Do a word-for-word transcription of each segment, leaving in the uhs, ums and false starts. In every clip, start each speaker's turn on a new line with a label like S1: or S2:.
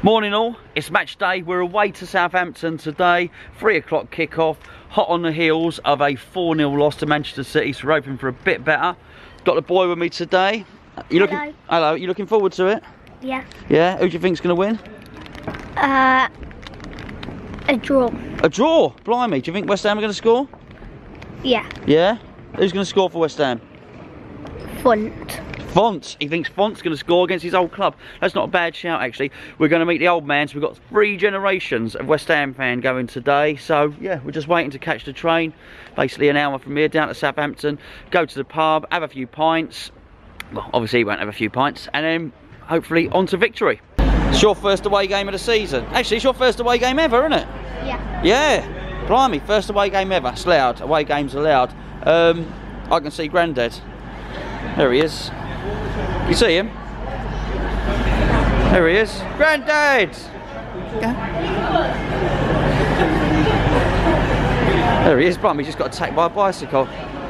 S1: Morning all, it's match day. We're away to Southampton today, three o'clock kick-off, hot on the heels of a four nil loss to Manchester City, so we're hoping for a bit better. Got the boy with me today. You looking,
S2: Hello.
S1: Hello, you looking forward to it?
S2: Yeah.
S1: Yeah, who do you think's going to win?
S2: Uh, a draw.
S1: A draw? Blimey, do you think West Ham are going to score?
S2: Yeah.
S1: Yeah? Who's going to score for West Ham?
S2: Font.
S1: Font. He thinks Font's going to score against his old club. That's not a bad shout, actually. We're going to meet the old man, so we've got three generations of West Ham fan going today. So, yeah, we're just waiting to catch the train. Basically an hour from here down to Southampton. Go to the pub, have a few pints. Well, obviously he won't have a few pints. And then, hopefully, on to victory. It's your first away game of the season. Actually, it's your first away game ever, isn't it?
S2: Yeah.
S1: Yeah. Blimey, first away game ever. It's loud. Away games are loud. Um, I can see Grandad. There he is. You see him? There he is. Grandad! There he is. Blimey, he just got attacked by a bicycle.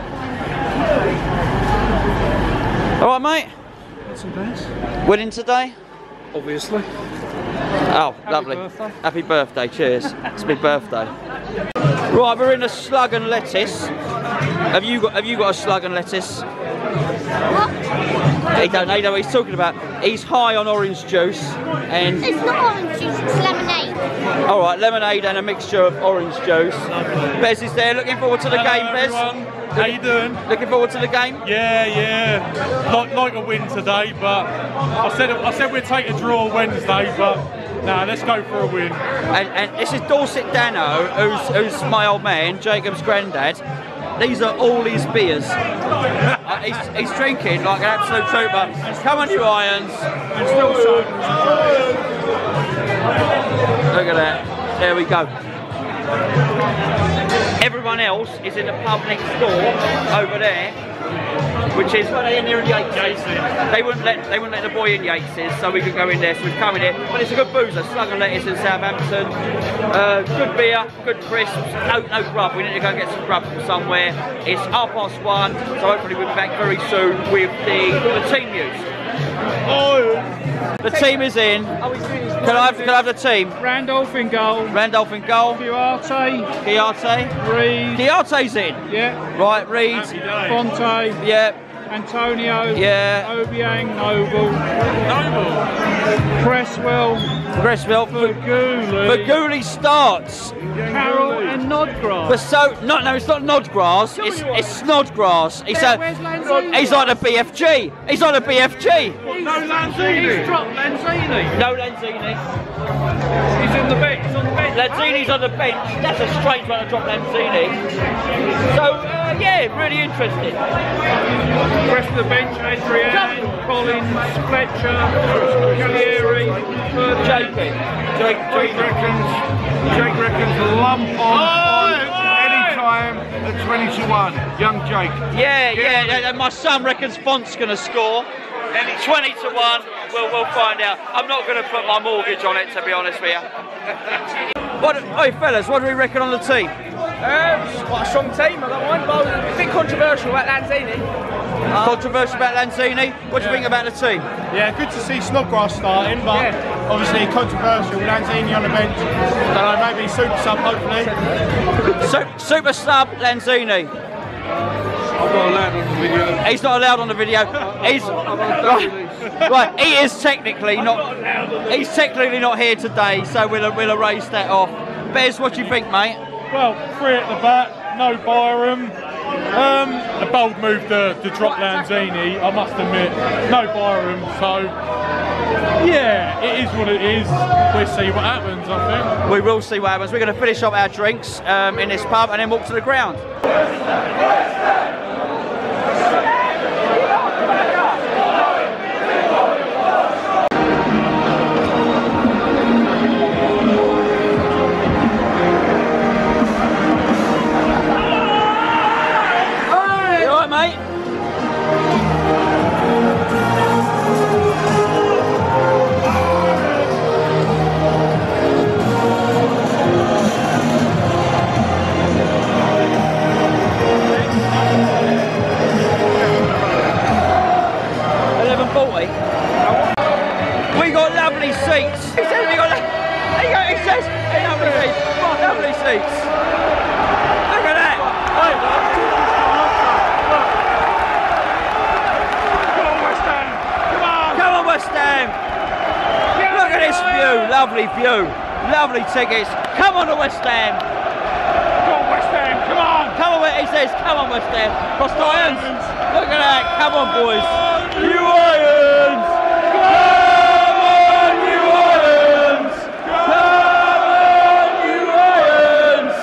S1: Alright, mate?
S3: Not so bad.
S1: Winning today?
S3: Obviously.
S1: Oh,
S3: Happy
S1: lovely.
S3: birthday.
S1: Happy birthday, cheers. It's my birthday. Right, we're in a slug and lettuce. Have you got have you got a slug and lettuce?
S2: What?
S1: He don't know what he's talking about. He's high on orange juice and
S2: It's not orange juice, it's lemonade.
S1: alright, lemonade and a mixture of orange juice. Bez is there, looking forward to the
S3: Hello,
S1: game, Bez.
S3: everyone. How you doing?
S1: Looking forward to the game?
S3: Yeah, yeah. Like, like a win today, but I said I said we'd take a draw Wednesday, but nah, let's go for a win.
S1: And, and this is Dorset Dano, who's, who's my old man, Jacob's granddad. These are all his beers. uh, he's, he's drinking like an absolute trooper. Come on, you irons.
S3: And still so.
S1: Look at that. There we go. Everyone else is in the pub next door over there, which is well, they're in there in Yates's. They wouldn't let they wouldn't let the boy in Yates's, so we could go in there. So we've come in here, but it's a good boozer. Slug and lettuce in Southampton. Uh, good beer, good crisps. No, no grub. We need to go and get some grub from somewhere. It's half past one, so hopefully we'll be back very soon with the, the team news.
S3: Oh,
S1: The team is in. Can I have, can I have the team?
S3: Randolph in goal.
S1: Randolph in goal.
S3: Duarte.
S1: Diarte.
S3: Reed.
S1: Diarte's in.
S3: Yeah.
S1: Right, Reed.
S3: Fonte.
S1: Yeah.
S3: Antonio.
S1: Yeah.
S3: Obiang. Noble. Noble. Cresswell.
S1: Cresswell.
S3: Faguli.
S1: Faguli starts.
S3: Carroll and Nodgrass.
S1: But so, no, no, it's not Nodgrass. It's it's Snodgrass. He's a,
S3: Where's Lanzini?
S1: he's like a B F G. He's like a B F G.
S3: No Lanzini. He's dropped Lanzini.
S1: No Lanzini.
S3: He's on the bench. He's on the bench.
S1: Lanzini's on the bench. That's a strange one to drop Lanzini. So uh, yeah, really interesting.
S3: Rest of the bench: Adrian, Collins, Fletcher, Cagliari,
S1: Jake. Jake.
S4: Jake reckons, Jake reckons lump on, on any time at twenty to one. Young Jake.
S1: Yeah, yeah, and my son reckons Font's going to score. twenty to one, we'll, we'll find out. I'm not going to put my mortgage on it, to be honest with you. What, hey fellas, what do we reckon on the team?
S5: Um, it's quite a strong team, I don't mind, but I was a bit controversial about Lanzini. Uh,
S1: Controversial about Lanzini? What do you think about the team?
S6: Yeah, good to see Snodgrass starting, but
S5: Yeah.
S6: obviously controversial. Lanzini on the bench. Don't know, maybe super sub, hopefully.
S1: Su super sub Lanzini.
S4: I'm not allowed on the video.
S1: He's not allowed on the video. He's right, right. He is technically not. He's technically not here today, so we'll we'll erase that off. Bez, what do you think, mate?
S3: Well, three at the back, no Byram. Um, a bold move to, to drop Lanzini, I must admit. No Byram, so yeah, it is what it is. We'll see what happens, I think.
S1: We will see what happens. We're going to finish up our drinks um, in this pub and then walk to the ground.
S7: Thank you.
S1: Yes, lovely seats. Lovely seats. Look at that.
S3: Come on, West Ham. Come on.
S1: Come on, West Ham. Look at this view. Lovely view. Lovely tickets. Come on to West Ham.
S3: Come on, West Ham. Come on.
S1: Come on, he says, come on, West Ham. Cross Irons. Look at that. Come on, boys. You Irons. Come on, you Irons. Come on, you Irons.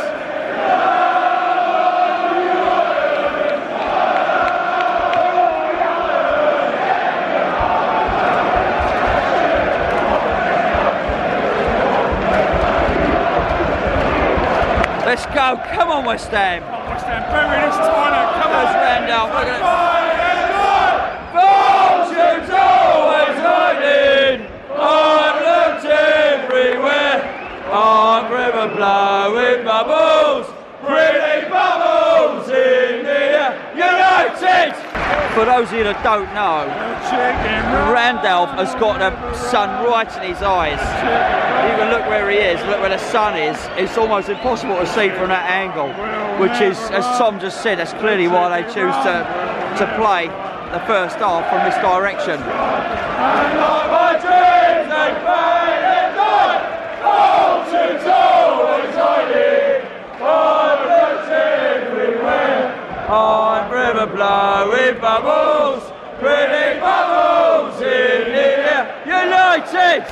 S1: Let's go. Come on, West Ham.
S3: Come on, West Ham. Bury this toilet. Come on.
S1: Goes Randolph. Look at it. Fortune's always hiding. I've looked everywhere. On river blowing bubbles. Pretty bubbles in the air. United! For those of you that don't know, Randolph has got the sun right in his eyes. You can look where he is, look where the sun is. It's almost impossible to see from that angle, which is, as Tom just said, that's clearly why they choose to, to play the first half from this direction. My dreams, they fade and die. Fortune's always hiding. I've looked everywhere. On river blowing bubbles, pretty bubbles in the air. United!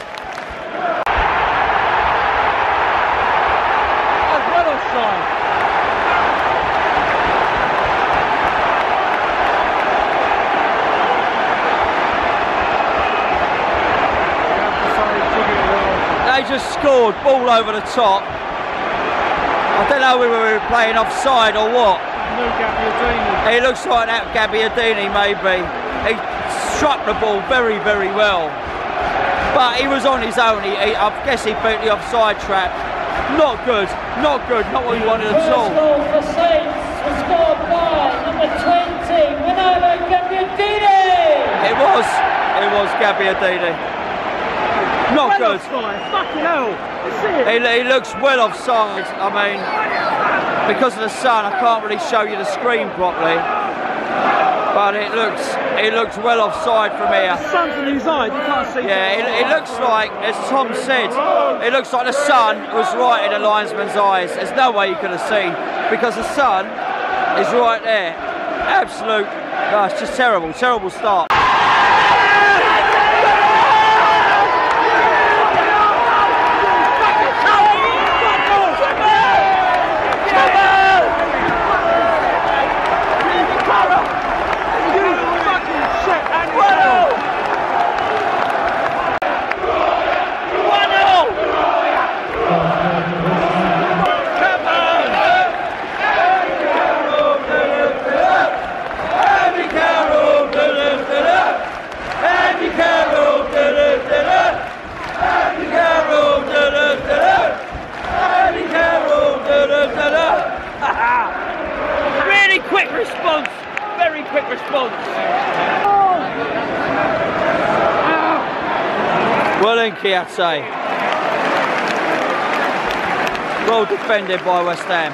S1: That's well offside. They just scored, ball over the top. I don't know whether we were playing offside or what. He looks like that Gabbiadini maybe. He struck the ball very, very well. But he was on his own. He, he, I guess he beat the offside trap. Not good, not good, not what he wanted at all.
S7: First goal for Saints was scored by number twenty, Ronaldo Gabbiadini.
S1: It was, it was Gabbiadini. Not
S5: Well
S1: good.
S5: offside. Fucking hell. That's it.
S1: He, he looks well offside. I mean, because of the sun, I can't really show you the screen properly. But it looks, it looks well offside from here.
S5: The sun's in his eyes. You can't see.
S1: Yeah, it, it looks like, as Tom said, it looks like the sun was right in the linesman's eyes. There's no way you could have seen, because the sun is right there. Absolute, no, it's just terrible, terrible start. Really quick response, very quick response. Well in, Kiate. Well defended by West Ham.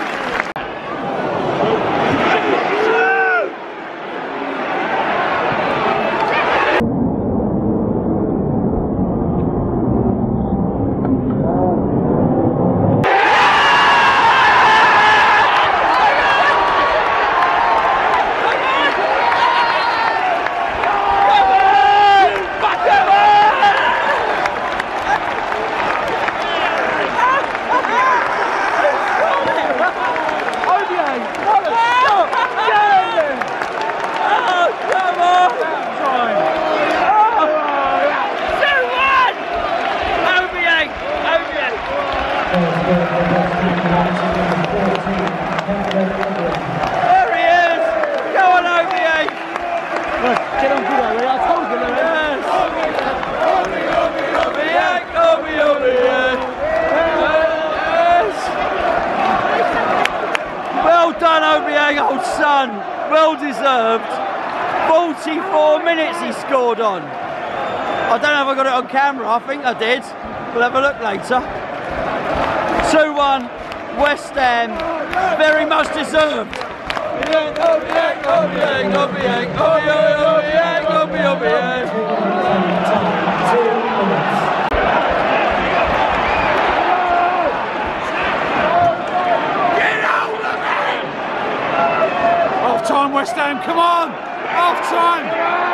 S1: There he is! Go on, O B A!
S5: Get on video, I told you that.
S1: Yes! O B A, O B A, O B A! Yes! Well done, O B A, old son! Well deserved. forty-four minutes he scored on. I don't know if I got it on camera, I think I did. We'll have a look later. two one, West Ham, very much deserved.
S3: Half time, West Ham, come on! Half time!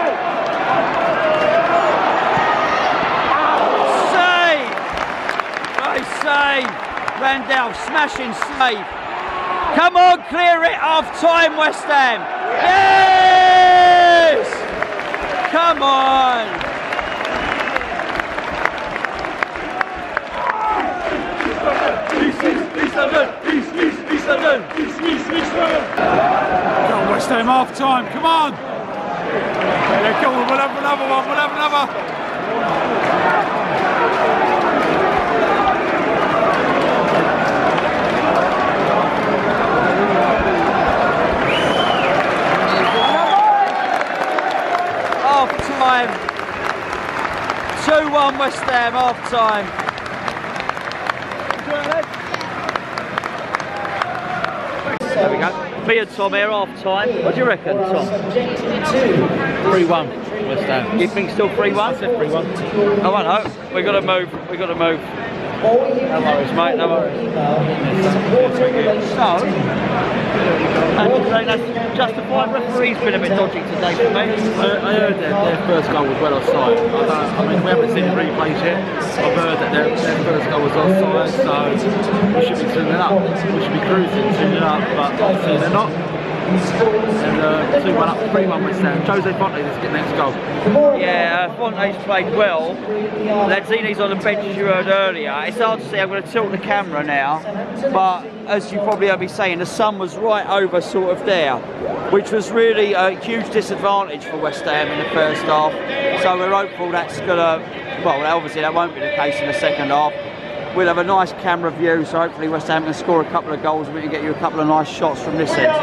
S1: Save! Nice save! Randall, smashing save. Come on, clear it, half time, West Ham. Yes! Come on!
S3: Come on, West Ham, half time, come on! Yeah, come on, we'll have another one, we'll have another.
S1: Half time. two one West Ham, half time. There we go. Me and Tom here, half time. What do you reckon, Tom?
S3: three one, West Ham.
S1: You think still three one?
S3: I said three one.
S1: Oh, I know. We got to move. We got to move. No worries, mate. No worries. So, and you say that's justified. Referee's been a bit dodgy today for me.
S8: I, I heard that their first goal was well offside. I, don't, I mean, we haven't seen the replays yet. I've heard that their, their first goal was offside, so we should be tuning up. We should be cruising, tuning up, but obviously they're not. And uh, two one up, three one West Ham. Jose Fonte is getting next goal.
S1: Yeah, uh, Fonte's played well. Lanzini's on the bench, as you heard earlier. It's hard to see. I'm going to tilt the camera now, but as you probably heard me saying, the sun was right over sort of there, which was really a huge disadvantage for West Ham in the first half. So we're hopeful that's going to, well, obviously that won't be the case in the second half. We'll have a nice camera view, so hopefully West Ham can score a couple of goals and we can get you a couple of nice shots from this end.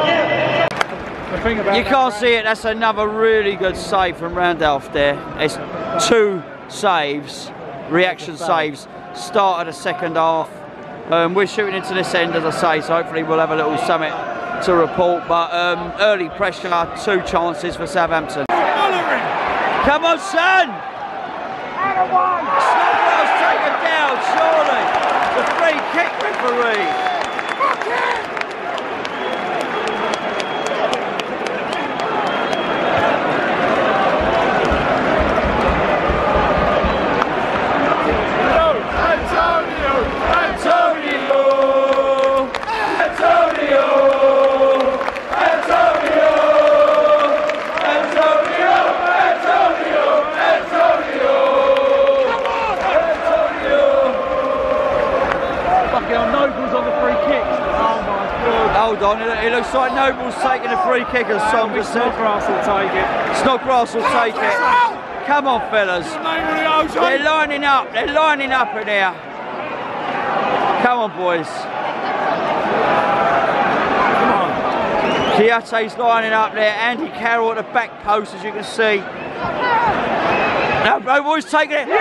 S1: You can't see it, that's another really good save from Randolph there. It's two saves, reaction saves, start of the second half. Um, we're shooting into this end, as I say, so hopefully we'll have a little summit to report. But um, early pressure, two chances for Southampton. Come on, son! Snodgrass taken down, surely. The free kick referee. Hold on, it looks like Noble's taking a free kick as Son just said.
S3: Snodgrass will take it.
S1: Snodgrass will take it. Come on, fellas. They're lining up, they're lining up in here. Come on, boys. Come on. Kiate's lining up there. Andy Carroll at the back post, as you can see. Now, Noble's taking it.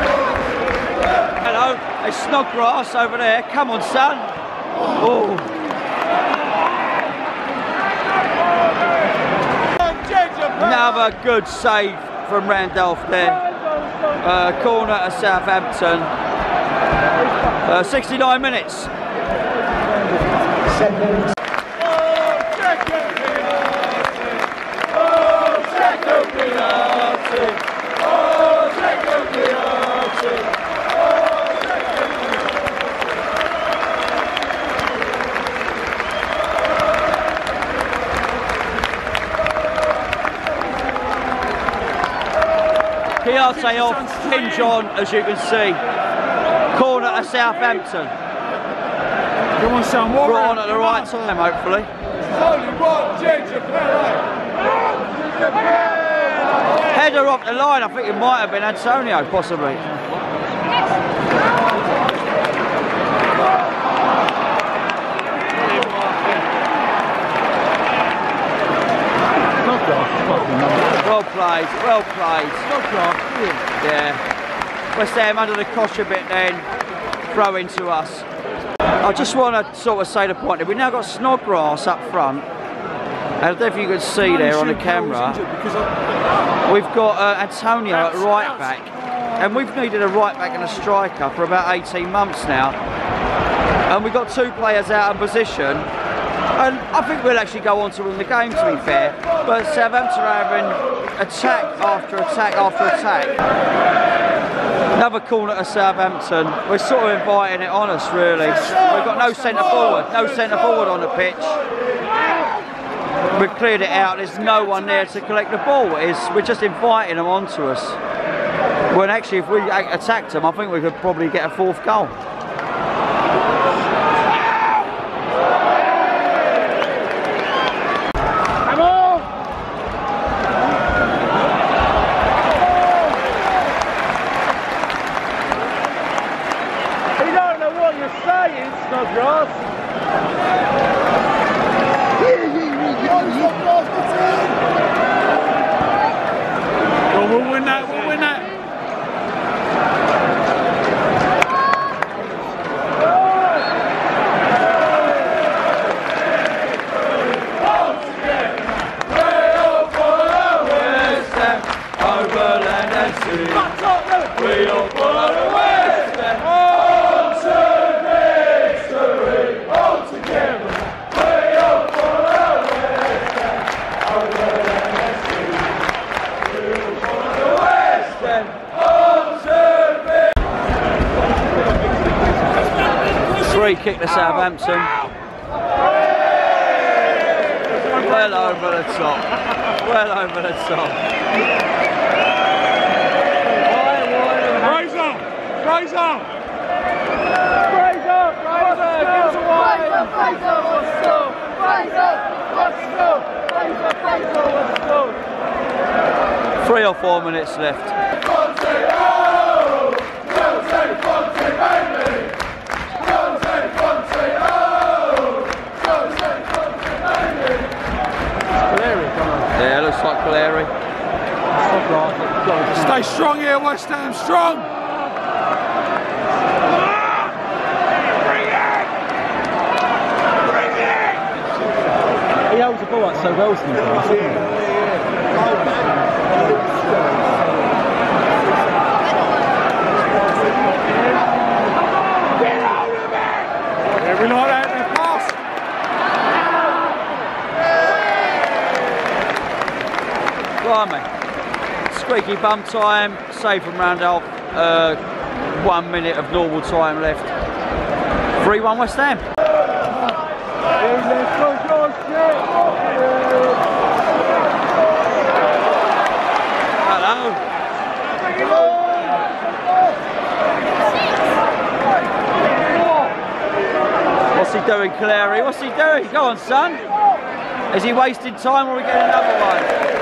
S1: Snodgrass over there, come on son. Oh, Another good save from Randolph there. Uh, corner at Southampton. Uh, sixty-nine minutes. Piarte off, hinge on, as you can see. Corner at Southampton.
S3: Come on, son. What
S1: Brought on at the right time, hopefully.
S3: Only one ginger
S1: Header off the line, I think it might have been Antonio, possibly. Well played, well played. Yeah. West Ham under the cosh a bit then, throw into us. I just want to sort of say the point that we've now got Snodgrass up front. I don't know if you can see there on the camera. We've got uh, Antonio at right back, and we've needed a right back and a striker for about eighteen months now. And we've got two players out of position. And I think we'll actually go on to win the game, to be fair. But Southampton are having attack after attack after attack. Another corner to Southampton. We're sort of inviting it on us, really. We've got no centre forward, no centre forward on the pitch. We've cleared it out. There's no one there to collect the ball. It's, we're just inviting them onto us. When actually, if we attacked them, I think we could probably get a fourth goal.
S3: We'll win that, we'll win that.
S1: Free kick to Southampton. Well over the top. Well over the top.
S3: Fraser! Fraser!
S5: Fraser! Fraser! Give us a wide! Fraser! Let's go! Fraser! Let's go! Fraser! Fraser! Let's go!
S1: Three or four minutes left. Yeah, looks like Caleri.
S3: Stay strong here, West Ham, strong! Bring it! Bring it!
S8: He holds the ball out so well sometimes, doesn't he?
S3: Yeah, we like that.
S1: Blimey. Squeaky bum time, save from Randolph. Uh, one minute of normal time left. three one West Ham. Hello. What's he doing, Caleri? What's he doing? Go on, son. Is he wasting time or are we getting another one?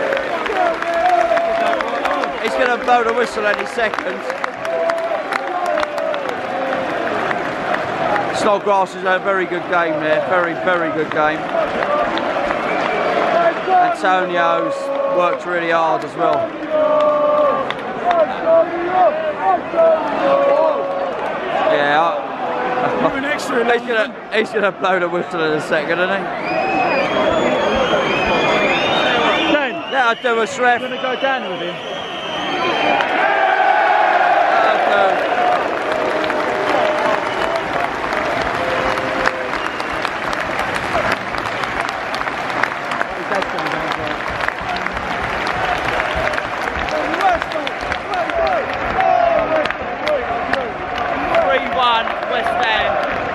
S1: He's going to blow the whistle any second. Snodgrass has had a very good game there. Very, very good game. Antonio's worked really hard as well. Yeah. he's gonna he's gonna blow the whistle in a second, isn't he?
S3: Ten.
S1: That'll do us, ref.
S8: I'm going to go down with him.
S1: That'll do. three one West Ham.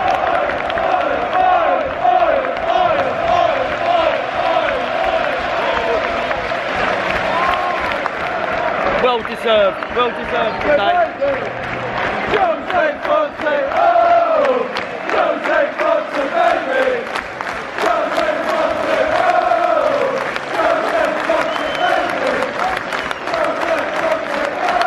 S1: Well deserved, well deserved today.
S5: Jose Fonte, oh! Jose Fonte, baby! Jose Fonte, oh! Jose Fonte, baby! Jose Fonte,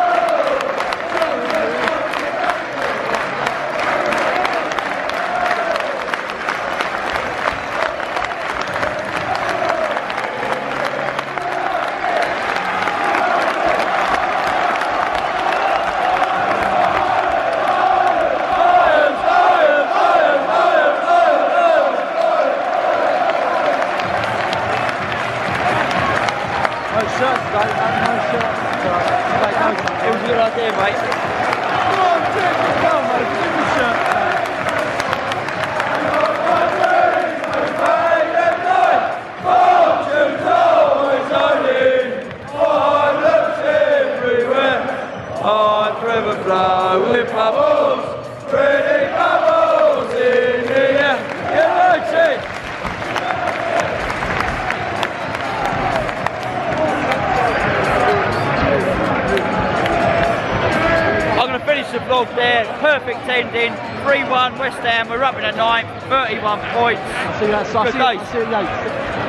S1: It was a good idea, mate.
S5: river flowing bubbles, pretty bubbles in the air. You like it?
S1: I'm going to finish the vlog there. Perfect ending. three one West Ham. We're up in the ninth. thirty-one points.
S8: See you outside.
S1: Good day.
S8: See you later.